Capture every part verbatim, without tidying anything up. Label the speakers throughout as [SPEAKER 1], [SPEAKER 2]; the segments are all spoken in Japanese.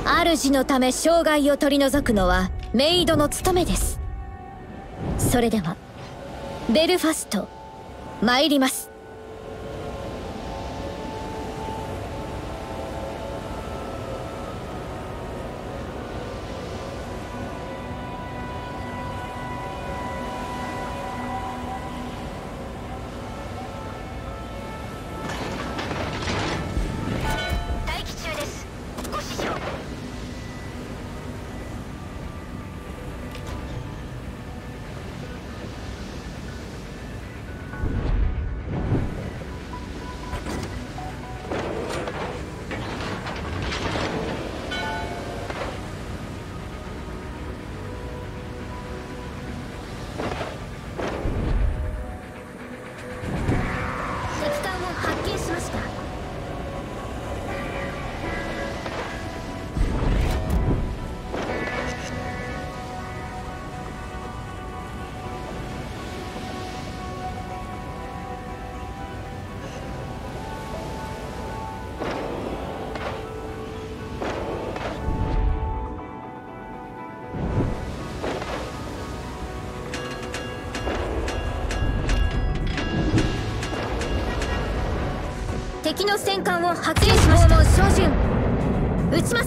[SPEAKER 1] 主のため障害を取り除くのはメイドの務めです。それではベルファスト参ります。敵の戦艦を発見しました。照準撃ちます。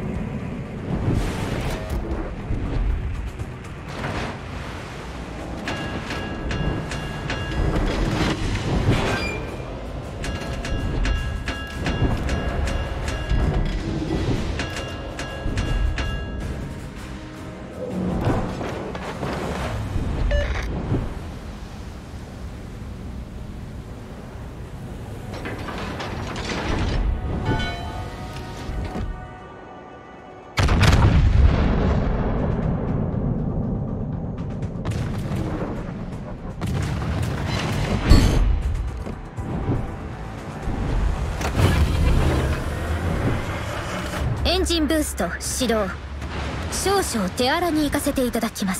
[SPEAKER 1] エンジンブースト始動。少々手荒に行かせていただきます。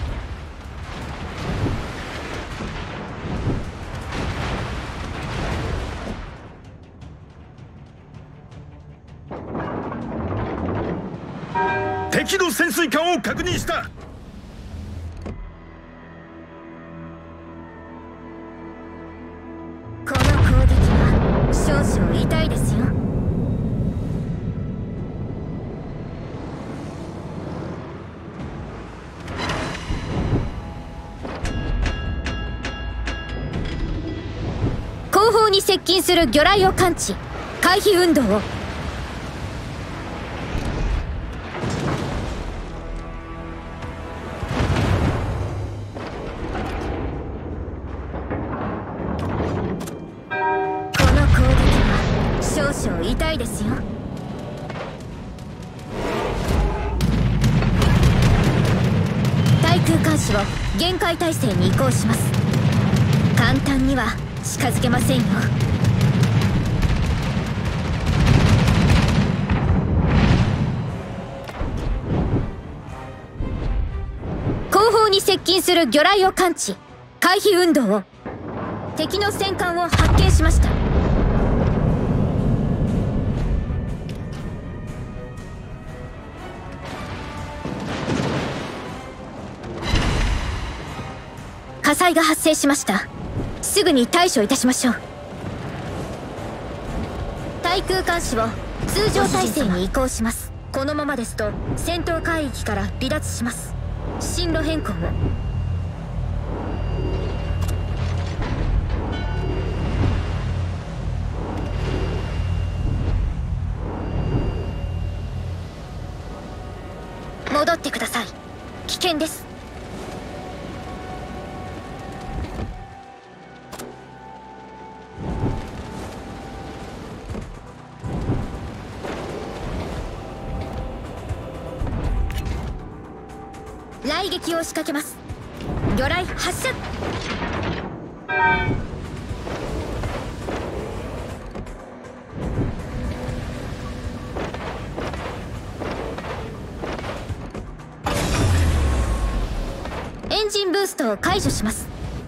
[SPEAKER 2] 敵の潜水艦を確認した。
[SPEAKER 1] この攻撃は少々痛いですよ。後方に接近する魚雷を感知。回避運動を。この攻撃は少々痛いですよ。対空監視を厳戒態勢に移行します。簡単には近づけませんよ。後方に接近する魚雷を感知。回避運動を。敵の戦艦を発見しました。火災が発生しました。すぐに対処いたしましょう。対空監視を通常態勢に移行します。このままですと戦闘海域から離脱します。進路変更を。戻ってください。危険です。雷撃を仕掛けます。魚雷発射。エンジンブーストを解除します。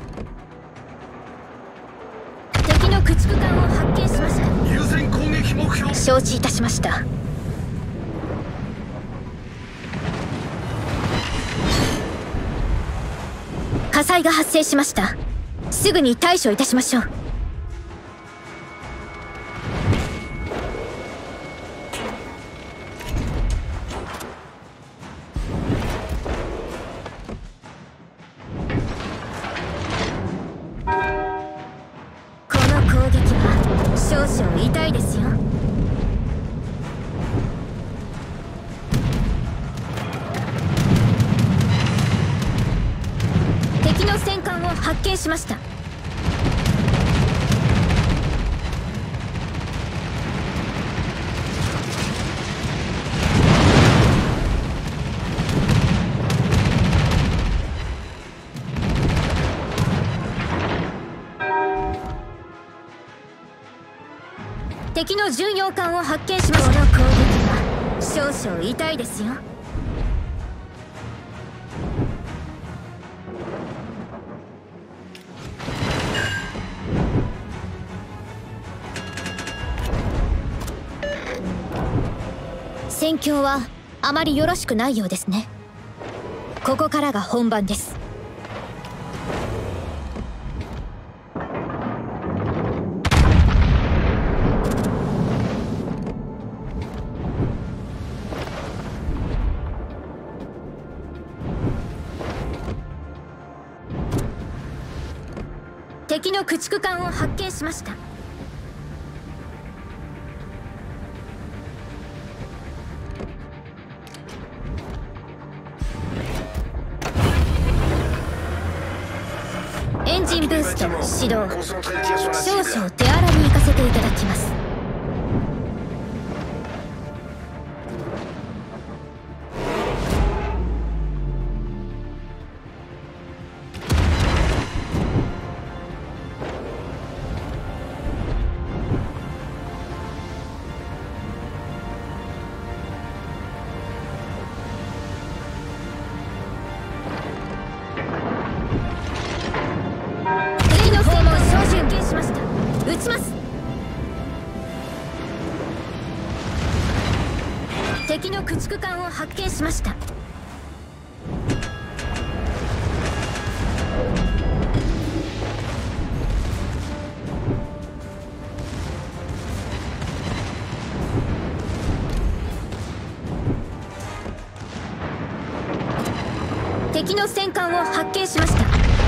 [SPEAKER 1] 敵の駆逐艦を発見しました。
[SPEAKER 2] 優先攻撃目標。
[SPEAKER 1] 承知いたしました。 災が発生しました。すぐに対処いたしましょう。この攻撃は少々痛いですよ。敵の戦艦を発見しました。敵の巡洋艦を発見しました。この攻撃は少々痛いですよ。戦況はあまりよろしくないようですね。ここからが本番です。敵の駆逐艦を発見しました。エンジンブースト始動。少々手荒に行かせていただきます。撃ちます。敵の駆逐艦を発見しました。敵の戦艦を発見しました。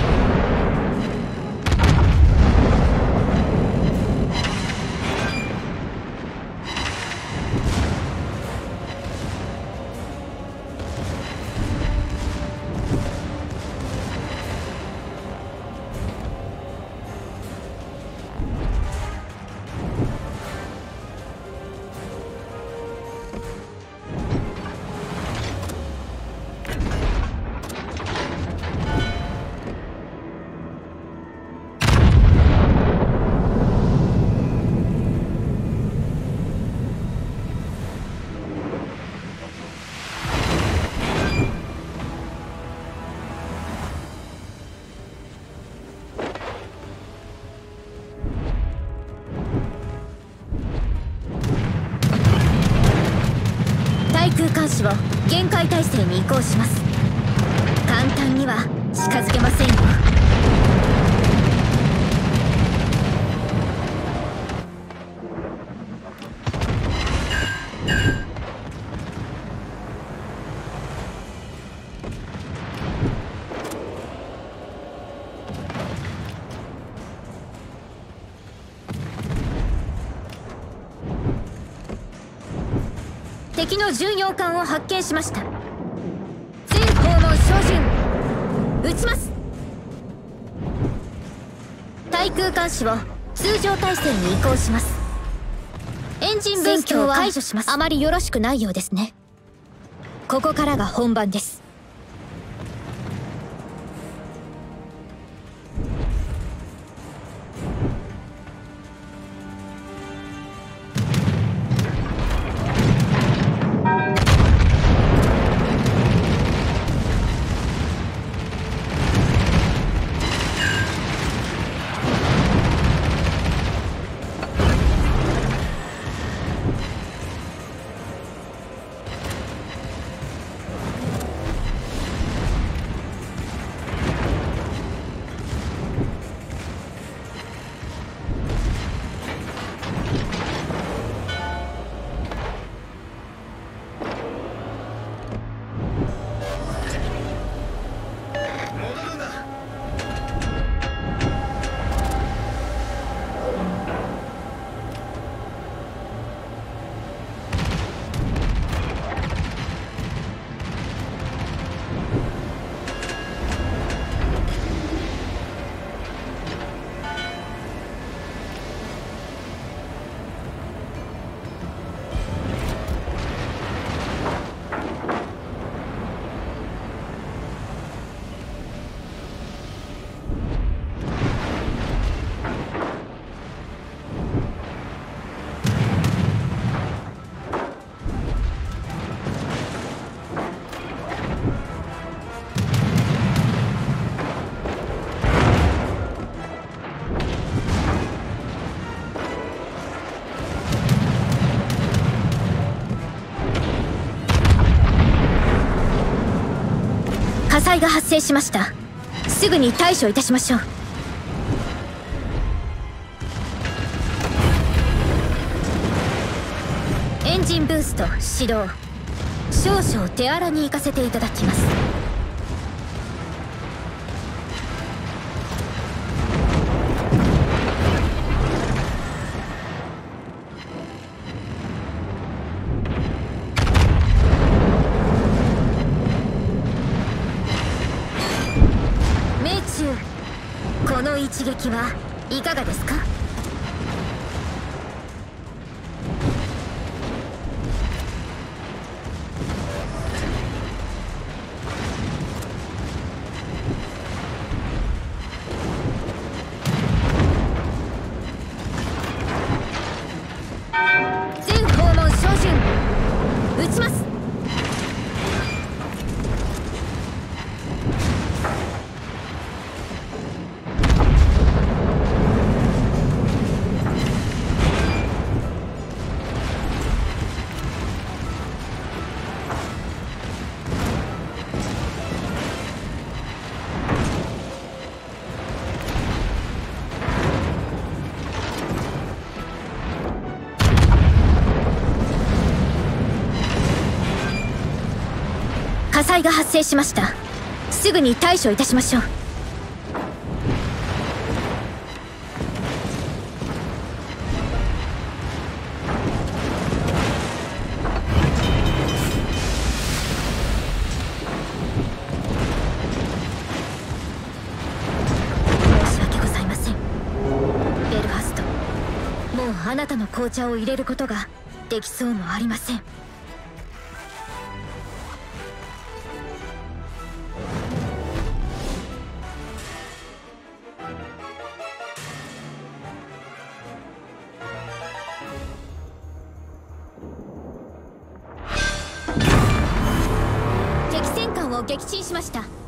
[SPEAKER 1] 対空監視を厳戒態勢に移行します。簡単には近づけませんよ。敵の巡洋艦を発見しました。全方門照準。撃ちます。対空監視を通常態勢に移行します。エンジンブーストを解除します。あまりよろしくないようですね。ここからが本番です。 災が発生しました。すぐに対処いたしましょう。エンジンブースト始動。少々手荒に行かせていただきます。命中。この一撃はいかがですか？撃ちます。火災が発生しました。すぐに対処いたしましょう。申し訳ございません。ベルファスト、もうあなたの紅茶を入れることができそうもありません。敵戦艦を撃沈しました。